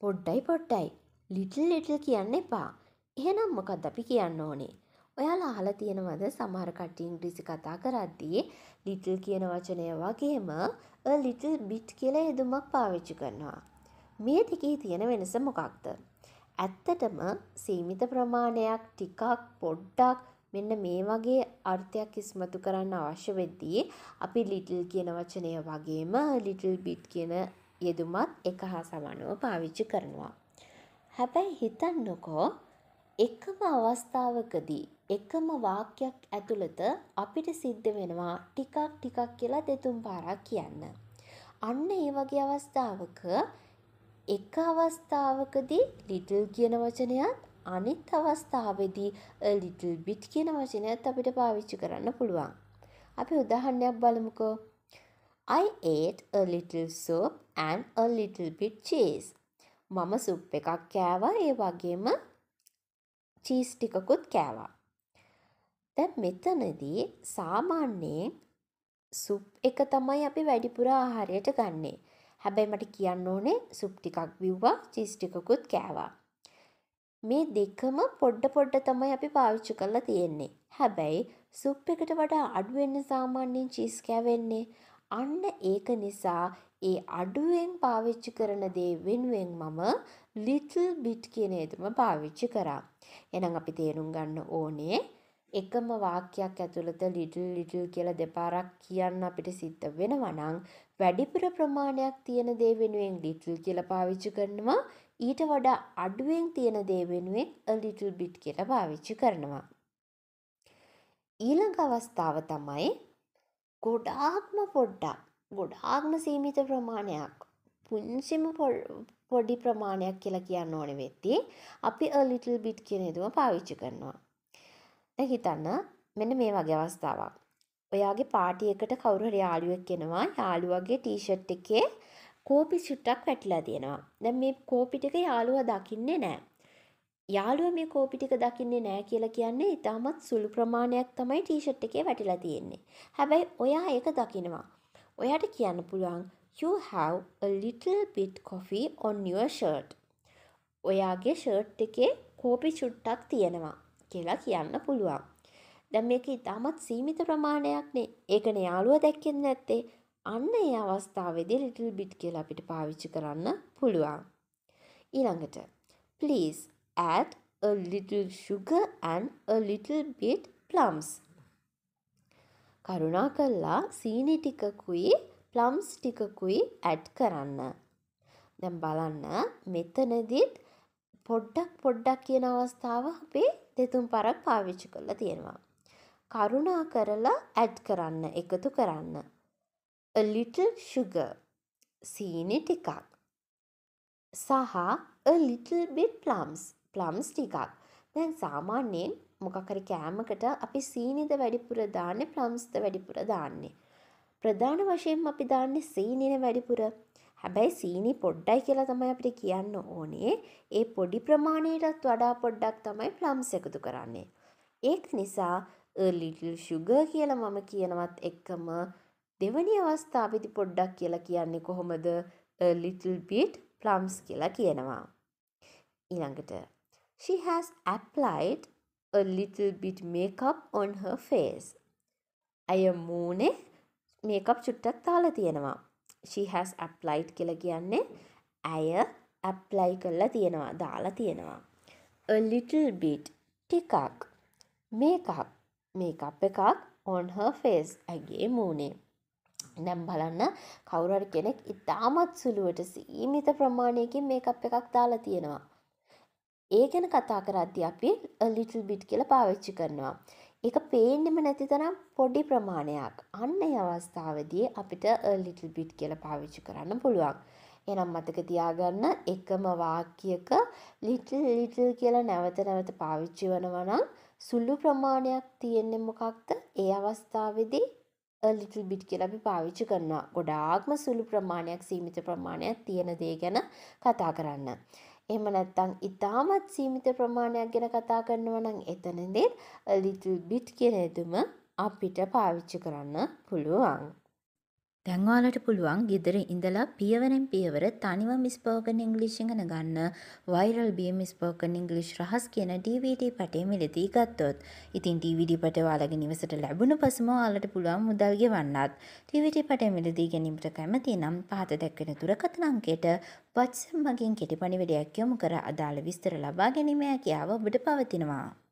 පොඩ්ඩයි little කියන්න එපා. එහෙනම් මොකක්ද අපි කියන්න ඕනේ? ඔයාලා අහලා තියෙනවද සමහර කට්ටිය ඉංග්‍රීසි කතා කරද්දී ලිටල් කියන වචනය වගේම a little bit කියලා යෙදුමක් පාවිච්චි කරනවා. මේ දෙකේ තියෙන වෙනස මොකක්ද? ඇත්තටම සීමිත ප්‍රමාණයක් ටිකක් පොඩ්ඩක් මෙන්න මේ වගේ අර්ථයක් ඉස්මතු කරන්න අවශ්‍ය වෙද්දී අපි little කියන වචනය වගේම little bit කියන යෙදුමත් එක හා සමානව පාවිච්චි කරනවා. හැබැයි හිතන්නකෝ එකම අවස්ථාවකදී එකම වාක්‍යයක් ඇතුළත අපිට සිද්ධ වෙනවා ටිකක් කියලා දෙතුන් පාරක් කියන්න. අන්න ඒ වගේ අවස්ථාවක එක අවස්ථාවකදී little කියන වචනයත් අනිත් අවස්ථාවේදී a little bit කියන වචනයත් අපිට පාවිච්චි කරන්න පුළුවන්. අපි උදාහරණයක් බලමුකෝ. I ate a little soup and a little bit cheese. මම සුප් එකක් කෑවා ඒ වගේම චීස් ටිකකුත් කෑවා. දැන් මෙතනදී සාමාන්‍යයෙන් සුප් එක තමයි අපි වැඩිපුර ආහාරයට ගන්නෙ. හැබැයි මට කියන්න ඕනේ සුප් ටිකක් බිව්වා චීස් ටිකකුත් කෑවා. මේ දෙකම පොඩ තමයි අපි පාවිච්චි කරලා තියෙන්නේ. හැබැයි සුප් එකට වඩා අඩුවෙන් සාමාන්‍යයෙන් චීස් කෑවෙන්නේ. අන්න ඒක නිසා ඒ අඩුවෙන් පාවිච්චි කරන දේ වෙනුවෙන් මම little bit කියන යෙදුම පාවිච්චි කරා. එහෙනම් අපි තේරුම් ගන්න ඕනේ එකම වාක්‍යයක් ඇතුළත little කියලා දෙපාරක් කියන්න අපිට සිද්ධ වෙනවා නම් වැඩිපුර ප්‍රමාණයක් තියෙන දේ වෙනුවෙන් little කියලා පාවිච්චි කරනවා. ඊට වඩා අඩුවෙන් තියෙන දේ වෙනුවෙන් a little bit කියලා පාවිච්චි කරනවා. ඊළඟ අවස්ථාව තමයි ගොඩාක්ම පොඩ්ඩක් ගොඩාක්ම සීමිත ප්‍රමාණයක් පුංචිම පොඩි ප්‍රමාණයක් කියලා කියන්න ඕනේ වෙද්දී අපි a little bit කියන යෙදුම පාවිච්චි කරනවා. දැන් හිතන්න මෙන්න මේ වගේ අවස්ථාවක්. ඔයාගේ පාටි එකට කවුරු හරි යාළුවෙක් එනවා. යාළුවගේ ටී-ෂර්ට් එකේ කෝපි චුට්ටක් වැටිලා තියෙනවා. දැන් මේ කෝපි ටික යාළුවා දකින්නේ නැහැ. යාළුවා මේ කෝපි ටික දකින්නේ නැහැ කියලා කියන්නේ ඊටමත් සුළු ප්‍රමාණයක් තමයි ටී-ෂර්ට් එකේ වැටිලා තියෙන්නේ. හැබැයි ඔයා ඒක දකිනවා. ඔයාට කියන්න පුළුවන් you have a little bit coffee on your shirt. ඔයාගේ ෂර්ට් එකේ කෝපි චුට්ටක් තියෙනවා කියලා කියන්න පුළුවන්. දැන් මේක ඊටමත් සීමිත ප්‍රමාණයක්නේ. ඒකනේ යාළුවා දැක්කේ නැත්තේ. අන්න ඒ අවස්ථාවේදී little bit කියලා අපිට පාවිච්චි කරන්න පුළුවන්. ඊළඟට please add a little sugar and a little bit plums. කරුණාකරලා සීනි ටිකකුයි plums ටිකකුයි add කරන්න. දැන් බලන්න මෙතනදිත් පොඩ්ඩක් කියන අවස්ථාව අපි දෙතුන් පාරක් පාවිච්චි කරලා තියෙනවා. කරුණාකරලා add කරන්න එකතු කරන්න. a little sugar සීනි ටිකක් සහ a little bit plums ටිකක්. දැන් සාමාන්‍යයෙන් මොකක් හරි කෑමකට අපි සීනිද වැඩිපුර දාන්නේ plumsද වැඩිපුර දාන්නේ. ප්‍රධාන වශයෙන්ම අපි දාන්නේ සීනිනේ වැඩිපුර. හැබැයි සීනි පොඩ්ඩයි කියලා තමයි අපිට කියන්න ඕනේ. ඒ පොඩි ප්‍රමාණයටත් වඩා පොඩ්ඩක් තමයි plums එකතු කරන්නේ. ඒක නිසා a little sugar කියලා මම කියනවත් එක්කම දෙවැනි අවස්ථාවේදී පොඩ්ඩක් කියලා කියන්නේ කොහොමද? a little bit plums කියලා කියනවා. ඊළඟට she has applied a little bit makeup on her face. අය මූණේ මේකප් චුට්ටක් දාලා තියෙනවා. she has applied කියලා කියන්නේ අය apply කරලා තියෙනවා, දාලා තියෙනවා. a little bit ටිකක් makeup එකක් on her face ඇගේ මූණේ. දැන් බලන්න කවුරු හරි කෙනෙක් ඉතාමත් සුළුවට සීමිත ප්‍රමාණයකින් මේකප් එකක් දාලා තියෙනවා. ඒ ගැන කතා කරද්දී අපි a little bit කියලා පාවිච්චි කරනවා. ඒක පේන්නෙම නැති තරම් පොඩි ප්‍රමාණයක්. අන්න ඒ අවස්ථාවේදී අපිට a little bit කියලා පාවිච්චි කරන්න පුළුවන්. එහෙනම් මතක තියාගන්න එකම වාක්‍යයක little කියලා නැවත පාවිච්චි වෙනවා නම් සුළු ප්‍රමාණයක් තියෙන්නේ මොකක්ද? ඒ අවස්ථාවේදී a little bit කියලා අපි පාවිච්චි කරනවා. ගොඩාක්ම සුළු ප්‍රමාණයක් සීමිත ප්‍රමාණයක් තියෙන දේ ගැන කතා කරන්න. එහෙම නැත්නම් ඉතාමත් සීමිත ප්‍රමාණයක් ගැන කතා කරනවා නම් එතනදී a little bit කියන යෙදුම අපිට පාවිච්චි කරන්න පුළුවන්. දැන් ඔයාලට පුළුවන් ගෙදර ඉඳලා පියවරෙන් පියවර තනිවම ස්පෝකන් ඉංග්‍රීසි ඉගෙන ගන්න වයිරල් බීම් ස්පෝකන් ඉංග්‍රීසි රහස් කියන DVD පටේ මිලදී ගත්තොත්. ඉතින් DVD පට ඔයාලගේ නිවසට ලැබුණ පසුම ඔයාලට පුළුවන් මුදල් ගෙවන්නත්. DVD පටේ මිලදී ගැනීමට කැමති නම් පහත දැක්වෙන දුරකථන අංකයට WhatsApp මගින් කෙටි පණිවිඩයක් යොමු කර අදාළ විස්තර ලබා ගැනීමේ හැකියාව ඔබට පවතිනවා.